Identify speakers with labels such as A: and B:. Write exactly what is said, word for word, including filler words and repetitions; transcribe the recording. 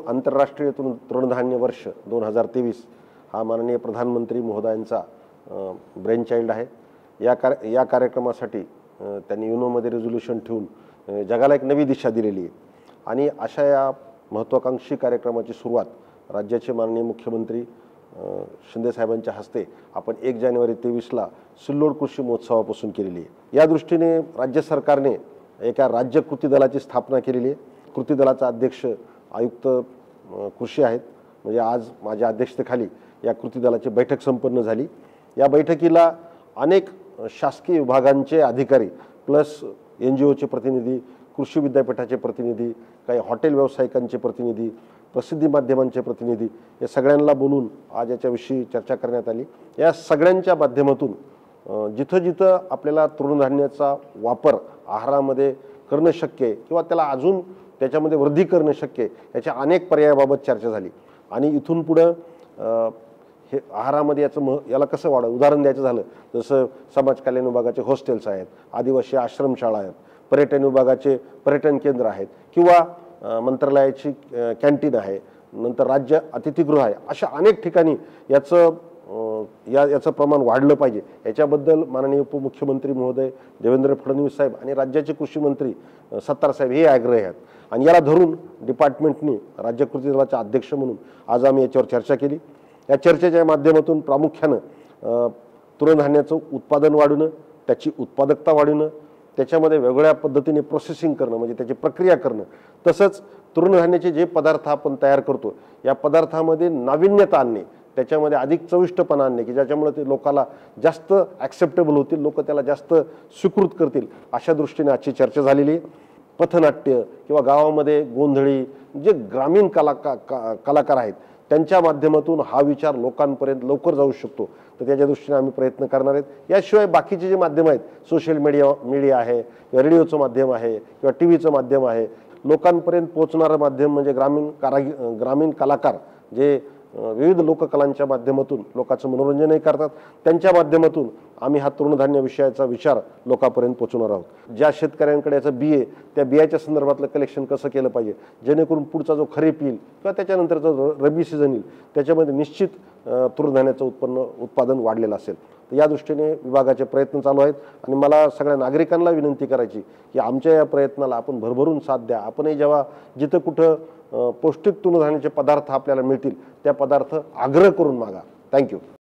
A: आंतरराष्ट्रीय तृण तृणधान्य वर्ष दोन हजार तेवीस हा माननीय प्रधानमंत्री महोदयांचा ब्रेन चाइल्ड आहे। या कार या कार्यक्रमासाठी त्यांनी युनोमध्ये रेझोल्यूशन ठेवून जगाला एक नवी दिशा दिलेली आहे आणि अशा या महत्त्वाकांक्षी कार्यक्रमाची सुरुवात राज्याचे माननीय मुख्यमंत्री शिंदे साहेबांच्या हस्ते आपण एक जानेवारी तेवीसला सिल्लोड कृषी महोत्सवापासून केलेली आहे। या दृष्टीने राज्य सरकारने एका राज्य कृती दलाची स्थापना केलेली आहे। कृती दलाचा अध्यक्ष आयुक्त कृषी आहेत। म्हणजे आज माझ्या अध्यक्षतेखाली या कृती दलाची बैठक संपन्न झाली। या बैठकीला अनेक शासकीय विभागांचे अधिकारी प्लस एन जी ओचे प्रतिनिधी, कृषी विद्यापीठाचे प्रतिनिधी, काही हॉटेल व्यावसायिकांचे प्रतिनिधी, प्रसिद्धी माध्यमांचे प्रतिनिधी या सगळ्यांना बोलून आज याच्याविषयी चर्चा करण्यात आली। या सगळ्यांच्या माध्यमातून जिथं जिथं आपल्याला तृणधान्याचा वापर आहारामध्ये करणं शक्य आहे किंवा त्याला अजून त्याच्यामध्ये वृद्धी करणं शक्य आहे याच्या अनेक पर्यायाबाबत चर्चा झाली आणि इथून पुढं हे आहारामध्ये याचं मह याला कसं वाढ उदाहरण द्यायचं झालं जसं समाज कल्याण विभागाचे हॉस्टेल्स आहेत, आदिवासी आश्रमशाळा आहेत, पर्यटन विभागाचे पर्यटन केंद्र आहेत किंवा मंत्रालयाची कॅन्टीन आहे, नंतर राज्य अतिथीगृह आहे, अशा अनेक ठिकाणी याचं या याचं प्रमाण वाढलं पाहिजे याच्याबद्दल माननीय उपमुख्यमंत्री महोदय देवेंद्र फडणवीस साहेब आणि राज्याचे कृषी मंत्री सत्तार साहेब हे आग्रही आहेत आणि याला धरून डिपार्टमेंटनी राज्य कृती दलाचा अध्यक्ष म्हणून आज आम्ही याच्यावर चर्चा केली। या चर्चेच्या माध्यमातून प्रामुख्यानं तृणधान्याचं उत्पादन वाढवणं, त्याची उत्पादकता वाढवणं, त्याच्यामध्ये वेगवेगळ्या पद्धतीने प्रोसेसिंग करणं म्हणजे त्याची प्रक्रिया करणं, तसंच तृणधान्याचे जे पदार्थ आपण तयार करतो या पदार्थामध्ये नाविन्यता आणणे, त्याच्यामध्ये अधिक चविष्टपणा आणणे की ज्याच्यामुळे ते लोकाला जास्त ॲक्सेप्टेबल होतील, लोक त्याला जास्त स्वीकृत करतील अशा दृष्टीने आजची चर्चा झालेली आहे। पथनाट्य किंवा गावामध्ये गोंधळी जे ग्रामीण कलाका कलाकार आहेत त्यांच्या माध्यमातून हा विचार लोकांपर्यंत लवकर जाऊ शकतो, तर त्याच्या दृष्टीने आम्ही प्रयत्न करणार आहेत। याशिवाय बाकीचे जे माध्यम आहेत, सोशल मीडिया मीडिया आहे किंवा रेडिओचं माध्यम आहे किंवा टी व्हीचं माध्यम आहे, लोकांपर्यंत पोहोचणारं माध्यम म्हणजे ग्रामीण कारागी ग्रामीण कलाकार जे विविध लोककलांच्या माध्यमातून लोकांचं मनोरंजनही करतात, त्यांच्या माध्यमातून आम्ही हा तृणधान्य विषयाचा विचार लोकांपर्यंत पोहोचवणार आहोत। ज्या शेतकऱ्यांकडे याचं बी आहे त्या बियाच्या संदर्भातलं कलेक्शन कसं केलं पाहिजे जेणेकरून पुढचा जो खरीप येईल किंवा त्याच्यानंतरचा जो रबी सीझन येईल त्याच्यामध्ये निश्चित तृणधान्याचं उत्पन्न उत्पादन वाढलेलं असेल। तर या दृष्टीने विभागाचे प्रयत्न चालू आहेत आणि मला सगळ्या नागरिकांना विनंती करायची की आमच्या या प्रयत्नाला आपण भरभरून साथ द्या। आपणही जेव्हा जिथं कुठं पौष्टिक तृणधान्याचे पदार्थ आपल्याला मिळतील त्या पदार्थ आग्रह करून मागा। थँक्यू।